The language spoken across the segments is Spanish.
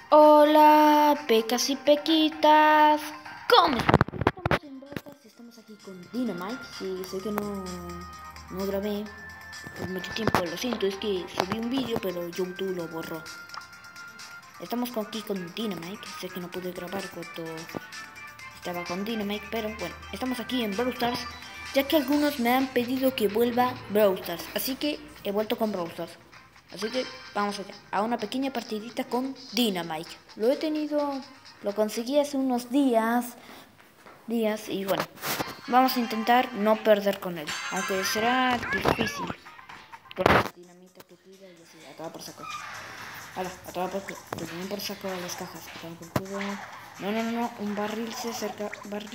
Hola, pecas y pequitas. ¿Cómo están? Estamos en Brotas y estamos aquí con Dynamite. Sí, sé que no grabé por mucho tiempo, lo siento, es que subí un vídeo pero YouTube lo borró. Estamos aquí con Dynamite, sé que no pude grabar cuando estaba con Dynamite, pero bueno, estamos aquí en Brawl Stars, ya que algunos me han pedido que vuelva Brawl Stars, así que he vuelto con Brawl Stars. Así que vamos allá, a una pequeña partidita con Dynamite. Lo conseguí hace unos días y bueno, vamos a intentar no perder con él, aunque será difícil. Con la dinamita que tira y así, a toda por saco. Hala, a toda por culo. Te tienen por saco a las cajas, a toda por culo. No, un barril se acerca,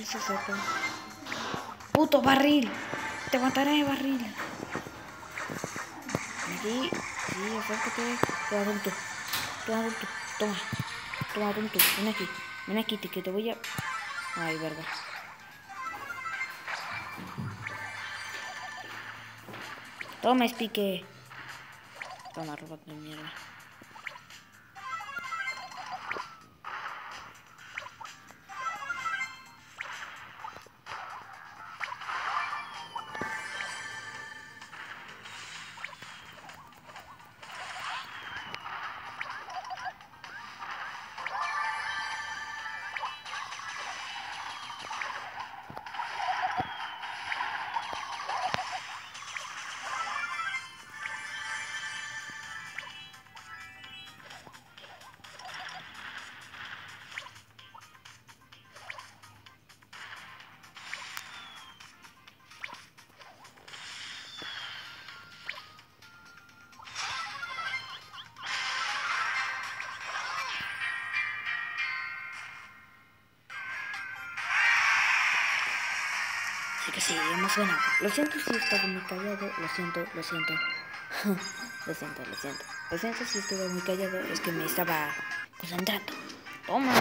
¡Puto barril! ¡Te mataré, barril! Aquí, sí, acércate. Tú adulto. Toma. Toma, adulto. Ven aquí, que te voy a... Ay, verga. Toma, Spike. Toma, robot de mierda. Así que sí, hemos ganado. Lo siento si he estado muy callado, lo siento. Lo siento si estuve muy callado, es que me estaba concentrando. ¡Toma!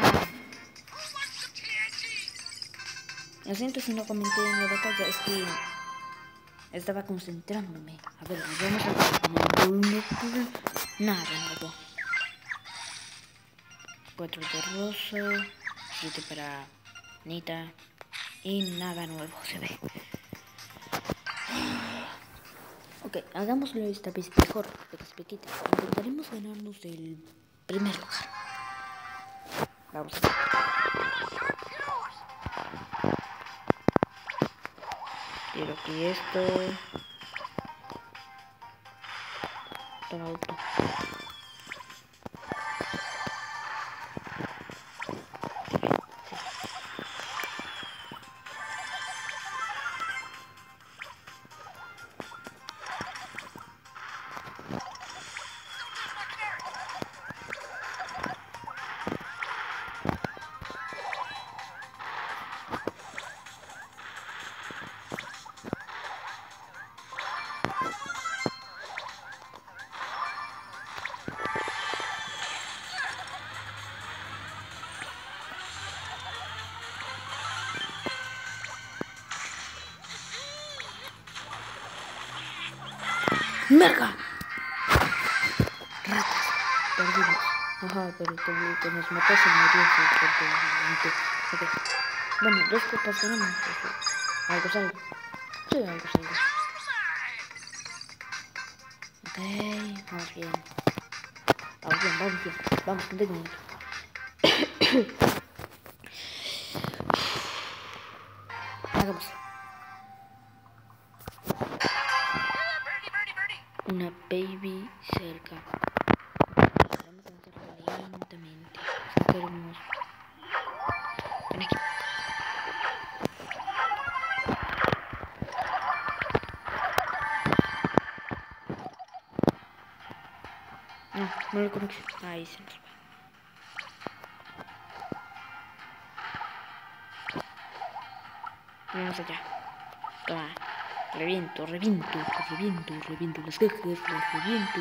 Lo siento si no comenté en la batalla, es que estaba concentrándome. A ver, vamos a... Nada nuevo. 4 de rosa, 7 para Nita y nada nuevo se ve. Ok, hagámoslo esta vez mejor, pequita. Intentaremos ganarnos el primer lugar. Vamos a ver. Quiero que esto... Toma auto. ¡Merga! Ratas, perdimos. Ajá, pero que nos mató se murió. Okay. Bueno, 2 copas ganamos. Algo salgo. Sí, algo salgo. Ok, vamos bien. Vamos, que tengo mucho. Hagamos. Una baby cerca. Vamos a hacerlo lentamente. Sacaremos. Ven aquí. No lo conozco. Ahí se nos va. Vamos allá. Toma. Reviento las cajas, las reviento.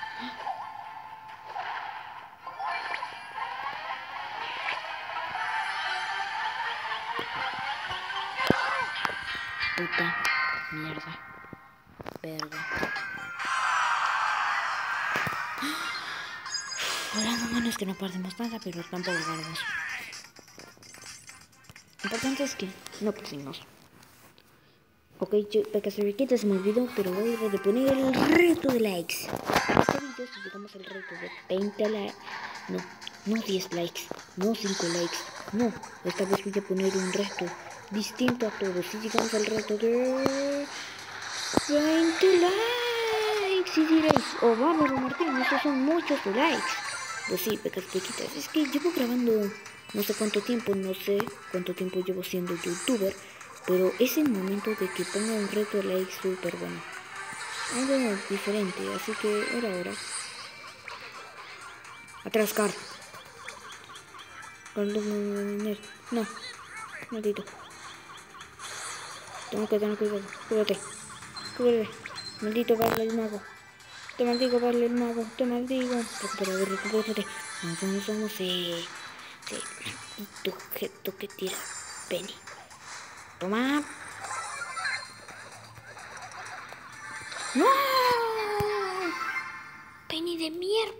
Puta mierda. Verga. Hablando menos que no perdemos nada, pero tampoco ganamos. Lo importante es que no perdimos. Ok, Pecaseriquita se me olvidó, pero voy a reponer el reto de likes. En este video, si llegamos al reto de 20 likes, no 10 likes, no 5 likes, no. Esta vez voy a poner un reto distinto a todos. Si llegamos al reto de 20 likes, y diréis, oh bárbaro Martín, esos son muchos likes. Pues sí, Pecaseriquitas, es que llevo grabando no sé cuánto tiempo, no sé cuánto tiempo llevo siendo youtuber. Pero es el momento de que ponga un reto de likes súper bueno. Algo diferente, así que era hora. Atrás, Car. No, maldito. Tengo que tener cuidado. Cúbrete. Cúbrete. Maldito Barley el mago. Te maldigo, Barley el mago. Te maldigo. Recupérate. No somos ese maldito objeto que tira Penny. Toma. ¡No! Penny de mierda.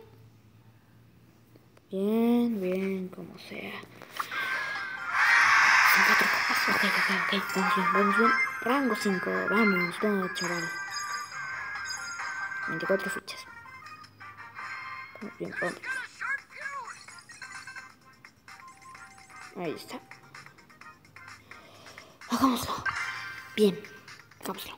Bien, como sea. Son 4 copas. Ok. Vamos bien. Rango 5. Vamos, no, chaval. 24 fichas. Bien, vamos. Ahí está. Hagámoslo. Bien, hagámoslo.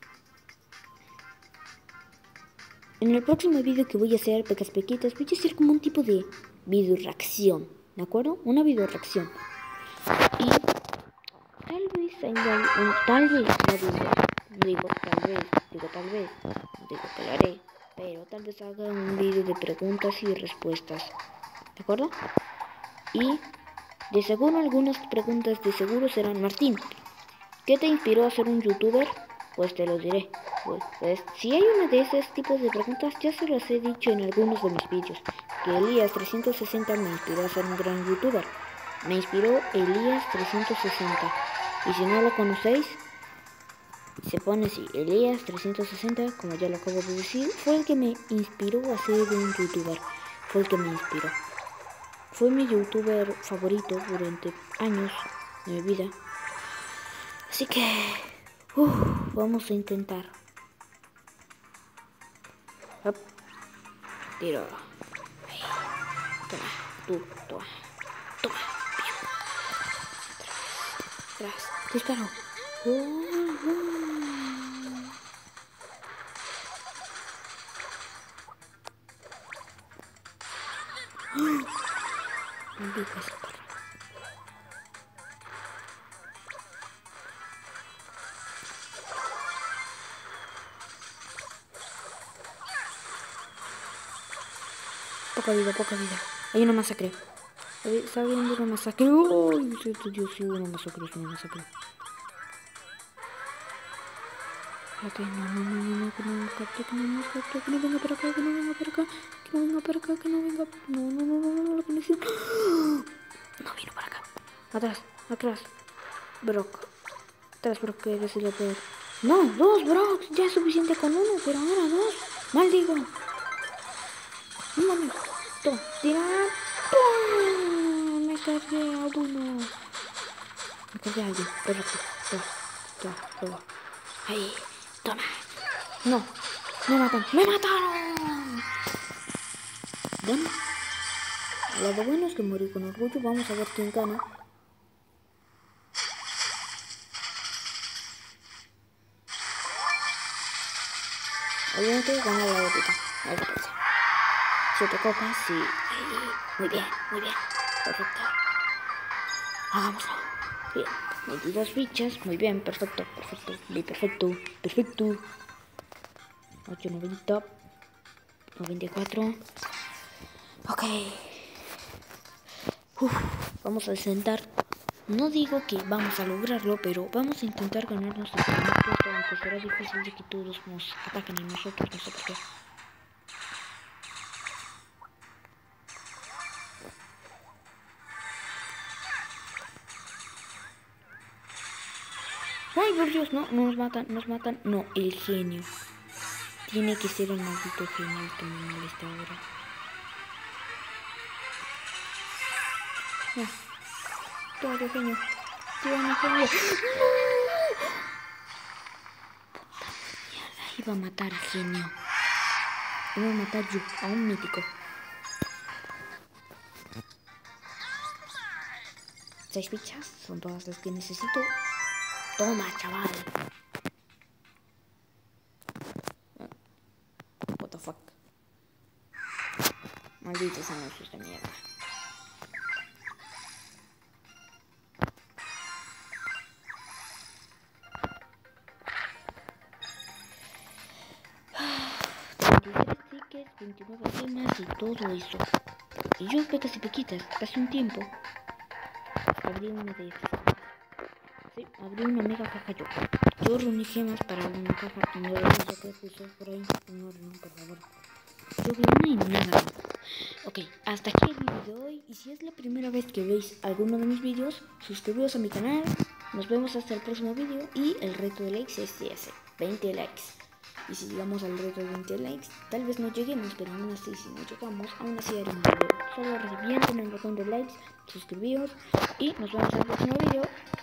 En el próximo vídeo que voy a hacer, Pecaspequitas, voy a hacer como un tipo de video reacción, ¿de acuerdo? Una video reacción. Y tal vez tal vez, no digo tal vez, no digo que lo haré, pero tal vez haga un vídeo de preguntas y respuestas, ¿de acuerdo? Y de seguro algunas preguntas de seguro serán: Martín, ¿qué te inspiró a ser un youtuber? Pues te lo diré. Pues si hay uno de esos tipos de preguntas, ya se los he dicho en algunos de mis vídeos, que Elías360 me inspiró a ser un gran youtuber. Me inspiró Elías360. Y si no lo conocéis, se pone así, Elías360, como ya lo acabo de decir, fue el que me inspiró a ser un youtuber. Fue el que me inspiró. Fue mi youtuber favorito durante años de mi vida. Así que vamos a intentar. Hop. Tiro. Ahí. Toma. Tú. Toma. Toma. Atrás. Disparo. Maldito ese perro. Poca vida. Hay una masacre. Está viendo una masacre. ¡Uy! Dios, sí, una masacre. Ok, no, que no venga para acá, que no venga para acá. No, la conexión. No vino para acá. Atrás. Brock. Atrás, Brock, que eres el peor. No, 2 Brocks. Ya es suficiente con 1, pero ahora 2. Maldigo. Un momento. Tira. ¡Pum! Me cargué a uno. Me cargué a alguien. Perfecto. Toma. Ahí. Toma. No. Me mataron. Bueno. Lo bueno es que morí con orgullo. Vamos a ver quién gana. Obviamente gana la gatita. A ver qué pasa. 7 copas, sí. Muy bien. Perfecto. Hagámoslo. Bien. 22 fichas. Muy bien. Perfecto. Perfecto. 890. 94. Ok. Vamos a sentar. No digo que vamos a lograrlo, pero vamos a intentar ganarnos el primer puesto, aunque será difícil de que todos nos ataquen a nosotros, no sé por qué. Ay, por Dios, no nos matan. No, el genio. Tiene que ser el maldito genio el que me molesta ahora. No. Todo genio. Tiene genio. Iba a matar a genio. Iba a matar yo a un mítico. 6 fichas son todas las que necesito. Toma, chaval. What the fuck. Malditos anuncios de mierda. Tickets, 29 gemas y todo eso. Y yo pecas y pequitas, hace un tiempo abrí una de estas. Sí, abrí una mega caja yo. Yo reuní gemas para una caja y no ya que puso por ahí. No, por favor. Yo vi una y nada. Ok, hasta aquí el vídeo de hoy. Y si es la primera vez que veis alguno de mis vídeos, suscribiros a mi canal. Nos vemos hasta el próximo vídeo. Y el reto de likes es ese, 20 likes. Y si llegamos al reto de 20 likes, tal vez no lleguemos, pero aún así, si no llegamos, aún así haré un video. Solo revienten el botón de likes, suscribiros y nos vemos en el próximo video.